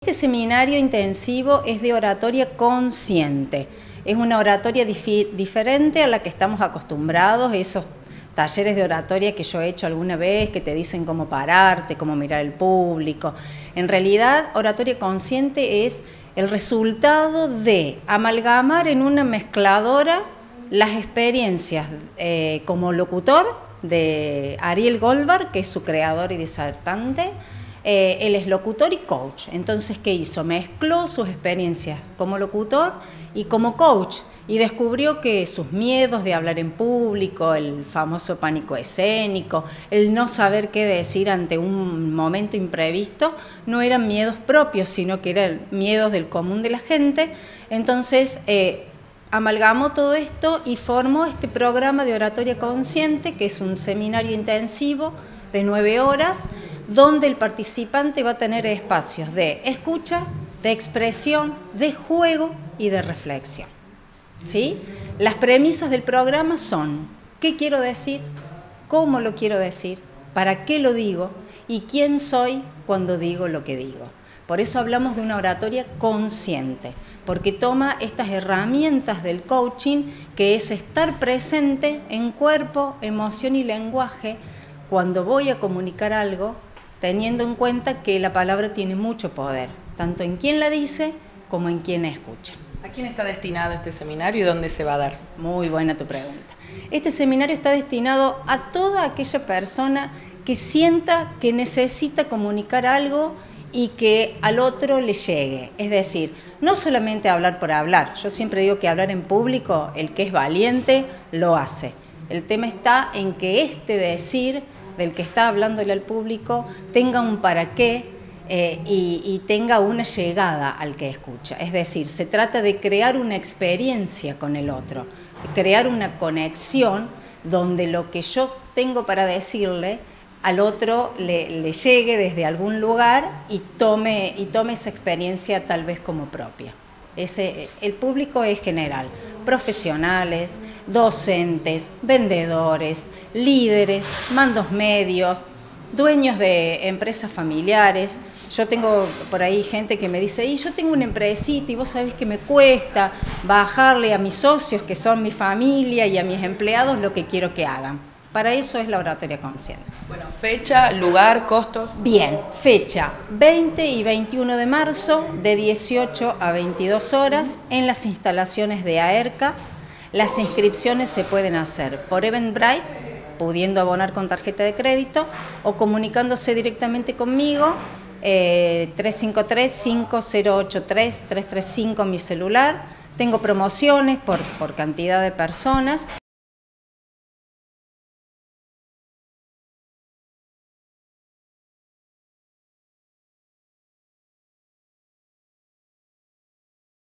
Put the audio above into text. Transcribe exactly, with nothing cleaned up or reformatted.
Este seminario intensivo es de oratoria consciente. Es una oratoria dif- diferente a la que estamos acostumbrados, esos talleres de oratoria que yo he hecho alguna vez, que te dicen cómo pararte, cómo mirar al público. En realidad, oratoria consciente es el resultado de amalgamar en una mezcladora las experiencias eh, como locutor de Ariel Goldberg, que es su creador y disertante. Eh, él es locutor y coach. Entonces, ¿qué hizo? Mezcló sus experiencias como locutor y como coach y descubrió que sus miedos de hablar en público, el famoso pánico escénico, el no saber qué decir ante un momento imprevisto, no eran miedos propios, sino que eran miedos del común de la gente. Entonces, eh, amalgamó todo esto y formó este programa de oratoria consciente, que es un seminario intensivo de nueve horas, donde el participante va a tener espacios de escucha, de expresión, de juego y de reflexión. ¿Sí? Las premisas del programa son: ¿qué quiero decir? ¿Cómo lo quiero decir? ¿Para qué lo digo? ¿Y quién soy cuando digo lo que digo? Por eso hablamos de una oratoria consciente, porque toma estas herramientas del coaching, que es estar presente en cuerpo, emoción y lenguaje cuando voy a comunicar algo, teniendo en cuenta que la palabra tiene mucho poder, tanto en quien la dice como en quien escucha. ¿A quién está destinado este seminario y dónde se va a dar? Muy buena tu pregunta. Este seminario está destinado a toda aquella persona que sienta que necesita comunicar algo y que al otro le llegue. Es decir, no solamente hablar por hablar. Yo siempre digo que hablar en público, el que es valiente, lo hace. El tema está en que este decir del que está hablándole al público tenga un para qué eh, y, y tenga una llegada al que escucha. Es decir, se trata de crear una experiencia con el otro, de crear una conexión donde lo que yo tengo para decirle al otro le, le llegue desde algún lugar y tome, y tome esa experiencia tal vez como propia. Ese, el público es general, profesionales, docentes, vendedores, líderes, mandos medios, dueños de empresas familiares. Yo tengo por ahí gente que me dice, y yo tengo una empresita y vos sabés que me cuesta bajarle a mis socios, que son mi familia, y a mis empleados lo que quiero que hagan. Para eso es la oratoria consciente. Bueno, fecha, lugar, costos. Bien, fecha veinte y veintiuno de marzo de dieciocho a veintidós horas en las instalaciones de AERCA. Las inscripciones se pueden hacer por Eventbrite, pudiendo abonar con tarjeta de crédito, o comunicándose directamente conmigo, eh, tres cinco tres, cinco cero ocho tres, tres tres cinco mi celular. Tengo promociones por, por cantidad de personas.